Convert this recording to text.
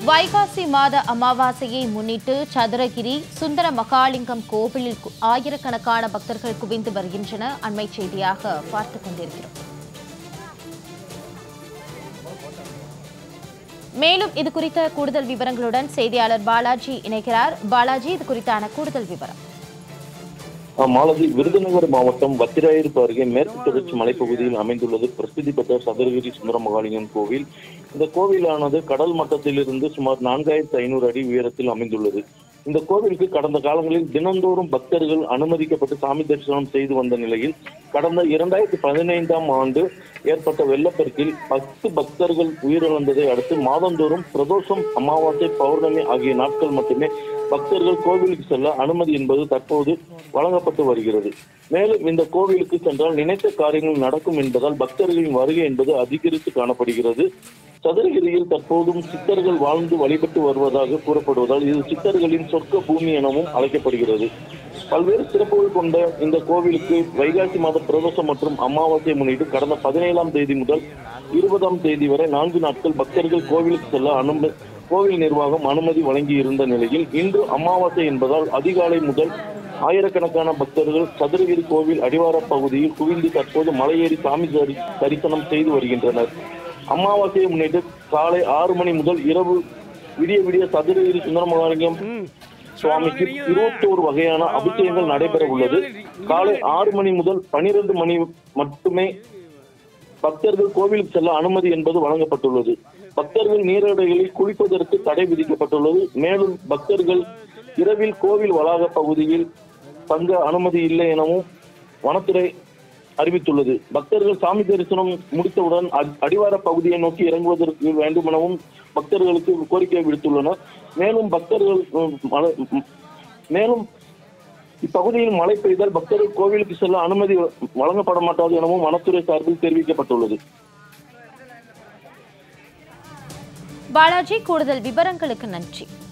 வைகாசி மாத அமாவாசையை முன்னிட்டு சதுரகிரி சுந்தர மகாலிங்கம் கோவிலில் ஆயிரக்கணக்கான பக்தர்கள் குவிந்து வருகின்றனர். அண்மை செய்தியாக பார்த்துக் கொண்டிருக்கிறோம். மேலும் இது குறித்த கூடுதல் விவரங்களுடன் செய்தியாளர் பாலாஜி இணைக்கிறார். பாலாஜி, இது குறித்தான கூடுதல் விவரம். மாலதி, விருதுநகர் மாவட்டம் வத்திராயிருப்பு அருகே மேற்கு தொடர்ச்சி மலைப்பகுதியில் அமைந்துள்ளது பிரசித்தி பெற்ற சதுரகிரி சுந்தர மகாலிங்கம் கோவில். இந்த கோவிலானது கடல் மட்டத்திலிருந்து சுமார் 4500 அடி உயரத்தில் அமைந்துள்ளது. இந்த கோவிலுக்கு கடந்த காலங்களில் தினந்தோறும் பக்தர்கள் அனுமதிக்கப்பட்டு சாமி தரிசனம் செய்து வந்த நிலையில் கடந்த 2015ஆம் ஆண்டு ஏற்பட்ட வெள்ளப்பெருக்கில் 10 பக்தர்கள் உயிரிழந்ததை அடுத்து மாதந்தோறும் பிரதோஷம், அமாவாசை, பௌர்ணமி ஆகிய நாட்கள் மட்டுமே பக்தர்கள் கோவிலுக்கு செல்ல அனுமதி என்பது தற்போது வழங்கப்பட்டு வருகிறது. மேலும் இந்த கோவிலுக்கு சென்றால் நினைத்த காரியங்கள் நடக்கும் என்பதால் பக்தர்களின் வருகை என்பது அதிகரித்து காணப்படுகிறது. சதுரகிரியில் தற்போதும் சித்தர்கள் வாழ்ந்து வழிபட்டு வருவதாக கூறப்படுவதால் இது சித்தர்களின் சொர்க்க பூமி எனவும் அழைக்கப்படுகிறது. பல்வேறு சிறப்புகள் கொண்ட இந்த கோவிலுக்கு வைகாசி மாத பிரதோஷம் மற்றும் அமாவாசையை முன்னிட்டு கடந்த 17ஆம் தேதி முதல் 20ஆம் தேதி வரை 4 நாட்கள் பக்தர்கள் கோவிலுக்கு செல்ல கோவில் நிர்வாகம் அனுமதி வழங்கி இருந்த நிலையில் இன்று அமாவாசை என்பதால் அதிகாலை முதல் ஆயிரக்கணக்கான பக்தர்கள் சதுரகிரி கோவில் அடிவார பகுதியில் குவிந்து தற்போது மலையேறி சாமி தரிசனம் செய்து வருகின்றனர். அமாவாசையை முன்னிட்டு காலை 6 மணி முதல் இரவு விடிய சதுரகிரி சுந்தர மகாலிங்கம் சுவாமிக்கு 21 வகையான அபிஷேகங்கள் நடைபெற உள்ளது. காலை 6 மணி முதல் 12 மணி மட்டுமே பக்தர்கள் கோவிலுக்கு செல்ல அனுமதி என்பது வழங்கப்பட்டுள்ளது. பக்தர்கள் நீரோடைகளில் குளிப்பதற்கு தடை விதிக்கப்பட்டுள்ளது. மேலும் பக்தர்கள் இரவில் கோவில் வளாக பகுதியில் தங்க அனுமதி இல்லை எனவும் வனத்துறை அறிவித்துள்ளது. பக்தர்கள் சாமி தரிசனம் முடித்தவுடன் அடிவார பகுதியை நோக்கி இறங்குவதற்கு வேண்டும் எனவும் பக்தர்களுக்கு கோரிக்கை விடுத்துள்ளனர். மேலும் இப்பகுதியில் மழை பெய்தால் பக்தர்கள் கோவிலுக்கு செல்ல அனுமதி வழங்கப்பட மாட்டாது எனவும் வனத்துறை சார்பில் தெரிவிக்கப்பட்டுள்ளது. பாலாஜி, கூடுதல் விவரங்களுக்கு நன்றி.